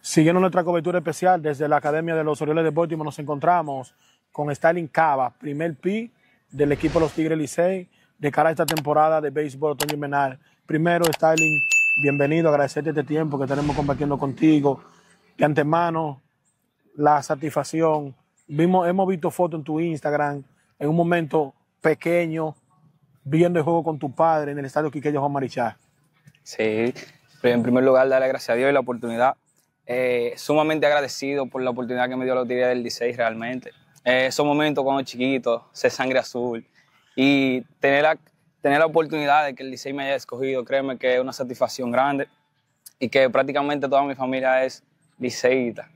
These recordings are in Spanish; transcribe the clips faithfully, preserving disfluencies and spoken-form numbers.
Siguiendo nuestra cobertura especial desde la Academia de los Orioles de Baltimore, nos encontramos con Starling Cava, primer pi del equipo de los Tigres Licey de cara a esta temporada de béisbol otoño invernal. Primero, Starling, bienvenido, agradecerte este tiempo que tenemos compartiendo contigo. De antemano, la satisfacción. Vimos, hemos visto fotos en tu Instagram en un momento pequeño, viendo el juego con tu padre en el estadio Quiqueya Juan Marichal. Sí, en primer lugar, darle gracias a Dios y la oportunidad. Eh, sumamente agradecido por la oportunidad que me dio la Tigres del Licey realmente. Eh, esos momentos cuando chiquito, ser sangre azul y tener la, tener la oportunidad de que el Licey me haya escogido, créeme que es una satisfacción grande y que prácticamente toda mi familia es liceísta.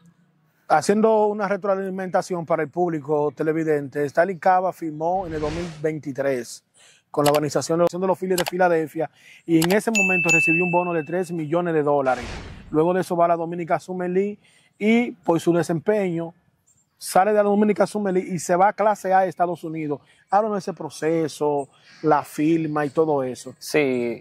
Haciendo una retroalimentación para el público televidente, Starling Cava firmó en el dos mil veintitrés con la organización de los Phillies de Filadelfia y en ese momento recibió un bono de tres millones de dólares. Luego de eso va a la Dominica Summer League y por su desempeño sale de la Dominica Summer League y se va a clase A de Estados Unidos. Háblanos de ese proceso, la firma y todo eso. Sí,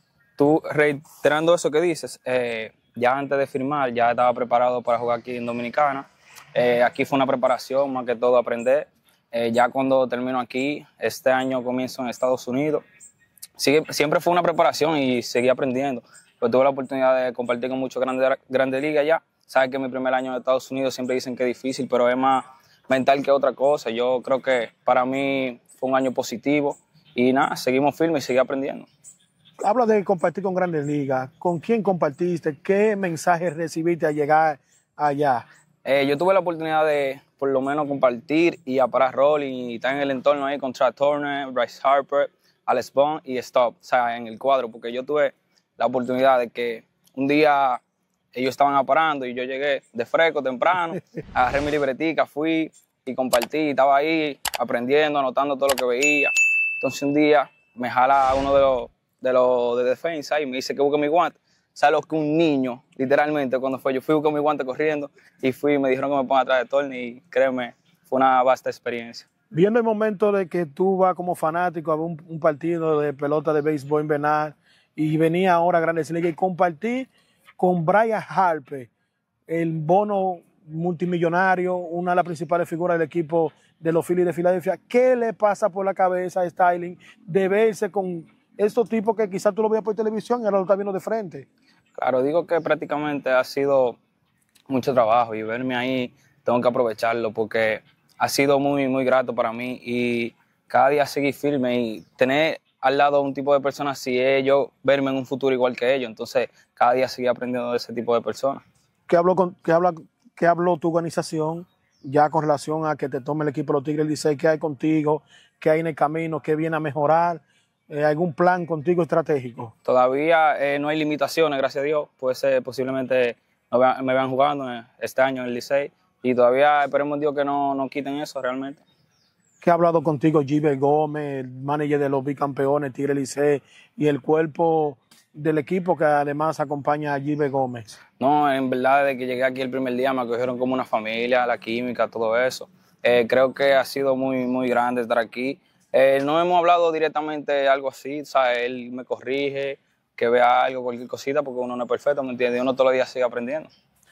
tú reiterando eso que dices, eh, ya antes de firmar ya estaba preparado para jugar aquí en Dominicana. Eh, aquí fue una preparación, más que todo aprender. Eh, ya cuando termino aquí, este año comienzo en Estados Unidos. Sigue, siempre fue una preparación y seguí aprendiendo. Pues tuve la oportunidad de compartir con muchos grandes, grandes ligas ya. Sabes que mi primer año en Estados Unidos siempre dicen que es difícil, pero es más mental que otra cosa. Yo creo que para mí fue un año positivo y nada, seguimos firmes y seguí aprendiendo. Habla de compartir con grandes ligas. ¿Con quién compartiste? ¿Qué mensajes recibiste al llegar allá? Eh, yo tuve la oportunidad de por lo menos compartir y a parar rol y estar en el entorno ahí con Trey Turner, Bryce Harper, Alex Bond y Stop, o sea, en el cuadro, porque yo tuve la oportunidad de que un día ellos estaban aparando y yo llegué de fresco temprano, agarré mi libretica, fui y compartí, estaba ahí aprendiendo, anotando todo lo que veía. Entonces un día me jala uno de los de, los de defensa y me dice que busque mi guante. ¿Sabes lo que un niño, literalmente, cuando fue? Yo fui a buscar mi guante corriendo y fui y me dijeron que me ponga atrás de Torni y créeme, fue una vasta experiencia. Viendo el momento de que tú vas como fanático a ver un, un partido de pelota de béisbol invernal y venía ahora a Grandes Ligas y compartí con Bryce Harper el bono multimillonario, una de las principales figuras del equipo de los Phillies de Filadelfia, ¿qué le pasa por la cabeza a Starling de verse con estos tipos que quizás tú lo veías por televisión y ahora lo estás viendo de frente? Claro, digo que prácticamente ha sido mucho trabajo y verme ahí tengo que aprovecharlo porque ha sido muy, muy grato para mí y cada día seguir firme y tener al lado un tipo de personas así es yo verme en un futuro igual que ellos. Entonces, cada día seguir aprendiendo de ese tipo de personas. ¿Qué habló, con, qué habla, qué habló tu organización ya con relación a que te tome el equipo de los Tigres Licey? ¿Qué hay contigo? ¿Qué hay en el camino? ¿Qué viene a mejorar? Eh, ¿Algún plan contigo estratégico? Todavía eh, no hay limitaciones, gracias a Dios. Puede ser posiblemente no vean, me vean jugando este año en el Licey. Y todavía esperemos Dios que no, no quiten eso realmente. ¿Qué ha hablado contigo Gilbert Gómez, el manager de los bicampeones, Tigres Licey, y el cuerpo del equipo que además acompaña a Gilbert Gómez? No, en verdad, desde que llegué aquí el primer día me acogieron como una familia, la química, todo eso. Eh, creo que ha sido muy, muy grande estar aquí. Eh, no hemos hablado directamente algo así, ¿sabes? Él me corrige, que vea algo, cualquier cosita, porque uno no es perfecto, ¿me entiendes? Uno todos los días sigue aprendiendo.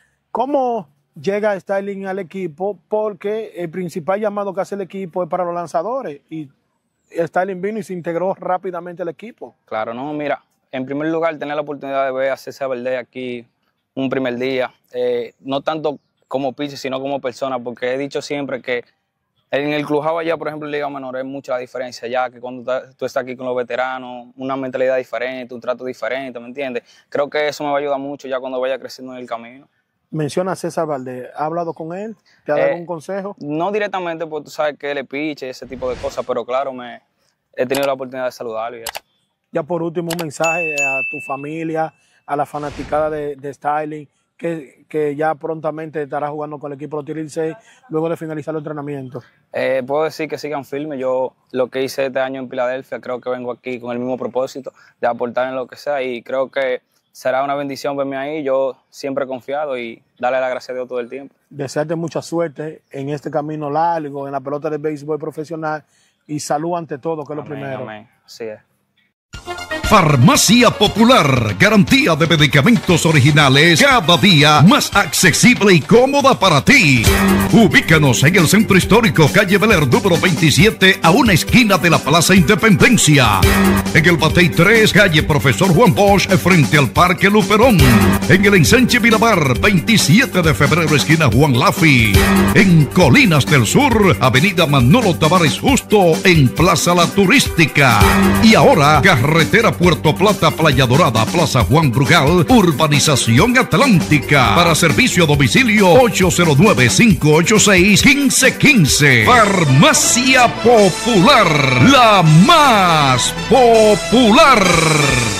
¿Cómo llega Starling al equipo? Porque el principal llamado que hace el equipo es para los lanzadores y Starling vino y se integró rápidamente al equipo. Claro, no, mira, en primer lugar tener la oportunidad de ver a César Valdez aquí un primer día, eh, no tanto como pitcher, sino como persona, porque he dicho siempre que en el clubhouse allá, por ejemplo, en Liga Menor, es mucha la diferencia ya, que cuando tú estás aquí con los veteranos, una mentalidad diferente, un trato diferente, ¿me entiendes? Creo que eso me va a ayudar mucho ya cuando vaya creciendo en el camino. Menciona a César Valdez, ¿ha hablado con él? ¿Te ha dado Eh, algún consejo? No directamente, porque tú sabes que él es pitcher y ese tipo de cosas, pero claro, me, he tenido la oportunidad de saludarlo y eso. Ya por último, un mensaje a tu familia, a la fanaticada de, de Starling, que, que ya prontamente estará jugando con el equipo de los Tigres Licey luego de finalizar el entrenamiento. Eh, puedo decir que sigan firmes. Yo lo que hice este año en Filadelfia, creo que vengo aquí con el mismo propósito de aportar en lo que sea y creo que será una bendición verme ahí. Yo siempre he confiado y darle la gracia a Dios todo el tiempo. Desearte mucha suerte en este camino largo, en la pelota de béisbol profesional y salud ante todo, que es lo Amén, primero. amén. Así es. Farmacia Popular, garantía de medicamentos originales cada día más accesible y cómoda para ti. Ubícanos en el Centro Histórico, calle Bel Air, número veintisiete, a una esquina de la Plaza Independencia. En el Batey tres, calle Profesor Juan Bosch, frente al Parque Luperón. En el Ensanche Miramar, veintisiete de febrero, esquina Juan Lafi. En Colinas del Sur, avenida Manolo Tavares Justo, en Plaza La Turística. Y ahora, carretera Puerto Plata, Playa Dorada, Plaza Juan Brugal, Urbanización Atlántica. Para servicio a domicilio, ocho cero nueve, cinco ocho seis, uno cinco uno cinco. Farmacia Popular, la más popular.